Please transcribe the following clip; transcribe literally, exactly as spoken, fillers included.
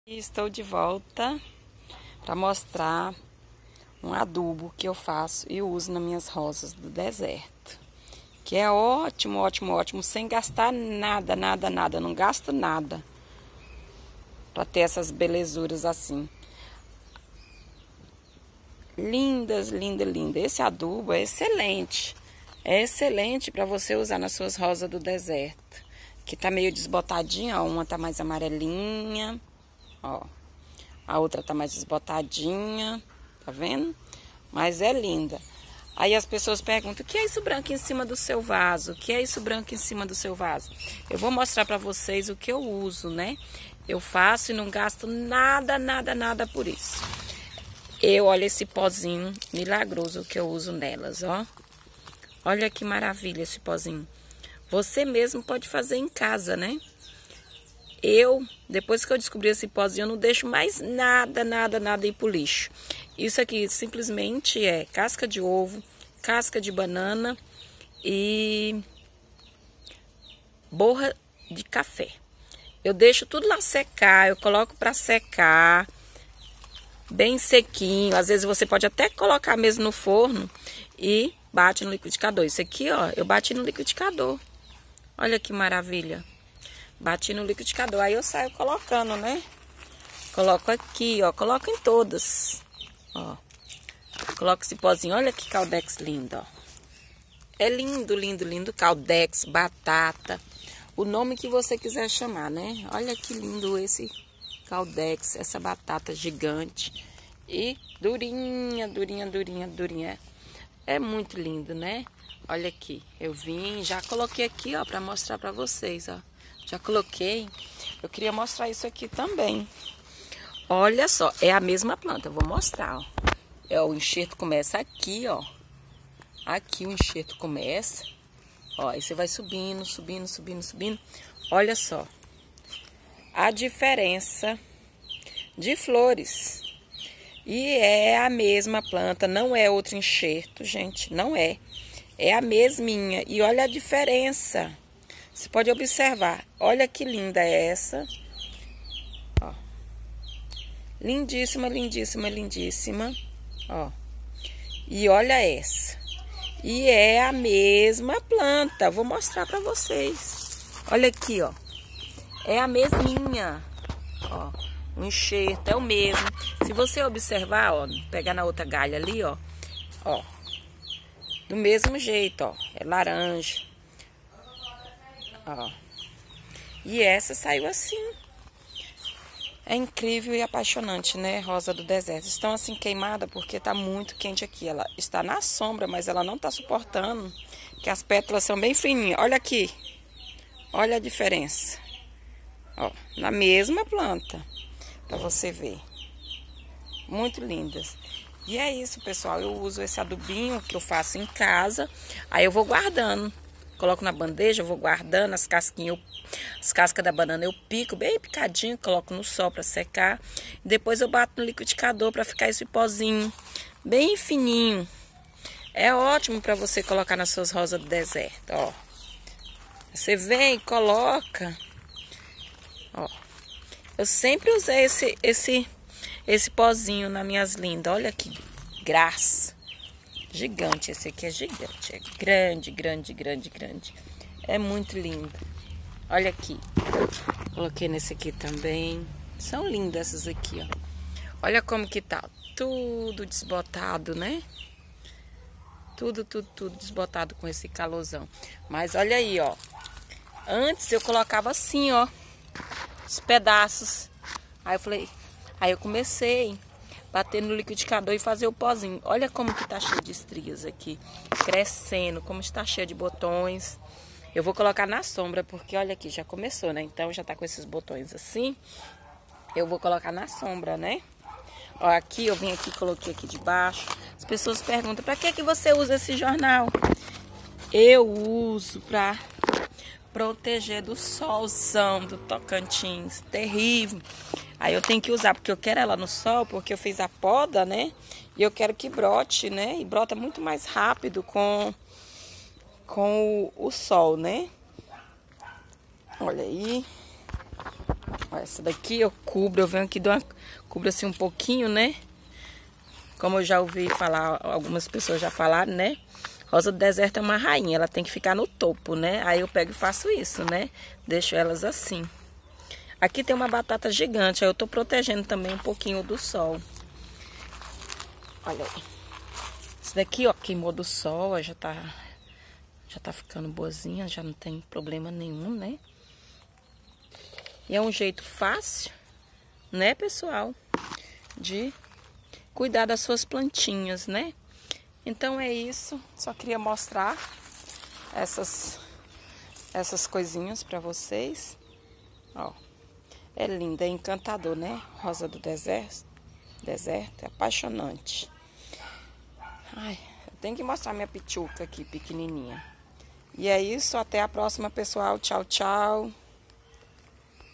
Estou de volta para mostrar um adubo que eu faço e uso nas minhas rosas do deserto. Que é ótimo, ótimo, ótimo, sem gastar nada, nada, nada. Eu não gasto nada para ter essas belezuras assim. Lindas, linda, linda. Esse adubo é excelente. É excelente para você usar nas suas rosas do deserto. Que tá meio desbotadinha, ó. Uma tá mais amarelinha. Ó, a outra tá mais desbotadinha, tá vendo? Mas é linda. Aí as pessoas perguntam, o que é isso branco em cima do seu vaso? O que é isso branco em cima do seu vaso? Eu vou mostrar pra vocês o que eu uso, né? Eu faço e não gasto nada, nada, nada por isso. Eu, olha esse pozinho milagroso que eu uso nelas, ó. Olha que maravilha esse pozinho. Você mesmo pode fazer em casa, né? Eu, depois que eu descobri esse pozinho, eu não deixo mais nada, nada, nada ir pro lixo. Isso aqui simplesmente é casca de ovo, casca de banana e borra de café. Eu deixo tudo lá secar, eu coloco para secar, bem sequinho. Às vezes você pode até colocar mesmo no forno e bate no liquidificador. Isso aqui, ó, eu bati no liquidificador. Olha que maravilha. Bati no liquidificador, aí eu saio colocando, né? Coloco aqui, ó, coloco em todas, ó. Coloco esse pozinho, olha que caldex lindo, ó. É lindo, lindo, lindo, caldex, batata, o nome que você quiser chamar, né? Olha que lindo esse caldex, essa batata gigante e durinha, durinha, durinha, durinha. É muito lindo, né? Olha aqui, eu vim, já coloquei aqui, ó, pra mostrar pra vocês, ó. Já coloquei. Eu queria mostrar isso aqui também. Olha só, é a mesma planta. Eu vou mostrar, ó. É, o enxerto começa aqui, ó. Aqui o enxerto começa. Ó, aí você vai subindo, subindo, subindo, subindo. Olha só. A diferença de flores. E é a mesma planta, não é outro enxerto, gente. Não é. É a mesminha. E olha a diferença. Você pode observar, olha que linda é essa, ó, lindíssima, lindíssima, lindíssima, ó, e olha essa, e é a mesma planta, vou mostrar pra vocês, olha aqui, ó, é a mesminha, ó, o enxerto é o mesmo, se você observar, ó, pegar na outra galha ali, ó, ó, do mesmo jeito, ó, é laranja. Ó. E essa saiu assim. É incrível e apaixonante, né? Rosa do deserto. Estão assim queimada porque tá muito quente aqui. Ela está na sombra, mas ela não tá suportando. Que as pétalas são bem fininhas. Olha aqui. Olha a diferença. Ó, na mesma planta. Pra você ver. Muito lindas. E é isso, pessoal. Eu uso esse adubinho que eu faço em casa. Aí eu vou guardando. Coloco na bandeja, eu vou guardando as casquinhas, eu, as cascas da banana eu pico bem picadinho, coloco no sol para secar. Depois eu bato no liquidificador para ficar esse pozinho bem fininho. É ótimo para você colocar nas suas rosas do deserto, ó. Você vem e coloca, ó. Eu sempre usei esse, esse, esse pozinho nas minhas lindas, olha que graça. Gigante, esse aqui é gigante, é grande, grande, grande, grande. É muito lindo. Olha aqui. Coloquei nesse aqui também. São lindas essas aqui, ó. Olha como que tá. Tudo desbotado, né? Tudo, tudo, tudo desbotado com esse calorzão. Mas olha aí, ó. Antes eu colocava assim, ó. Os pedaços. Aí eu falei... Aí eu comecei... bater no liquidificador e fazer o pozinho. Olha como que tá cheio de estrias aqui. Crescendo, como está cheio de botões. Eu vou colocar na sombra, porque olha aqui, já começou, né? Então já tá com esses botões assim. Eu vou colocar na sombra, né? Ó, aqui eu vim aqui, coloquei aqui debaixo. As pessoas perguntam, pra que que você usa esse jornal? Eu uso pra proteger do solzão do Tocantins. Terrível. Aí eu tenho que usar, porque eu quero ela no sol, porque eu fiz a poda, né? E eu quero que brote, né? E brota muito mais rápido com, com o, o sol, né? Olha aí. Olha essa daqui eu cubro, eu venho aqui, dou uma, cubro assim um pouquinho, né? Como eu já ouvi falar, algumas pessoas já falaram, né? Rosa do deserto é uma rainha, ela tem que ficar no topo, né? Aí eu pego e faço isso, né? Deixo elas assim. Aqui tem uma batata gigante, aí eu tô protegendo também um pouquinho do sol. Olha aí. Esse daqui, ó, queimou do sol, já tá, já tá ficando boazinha, já não tem problema nenhum, né? E é um jeito fácil, né, pessoal, de cuidar das suas plantinhas, né? Então é isso, só queria mostrar essas, essas coisinhas pra vocês. Ó, é linda, é encantador, né? Rosa do deserto, deserto, é apaixonante. Ai, eu tenho que mostrar minha pituca aqui, pequenininha. E é isso, até a próxima, pessoal. Tchau, tchau.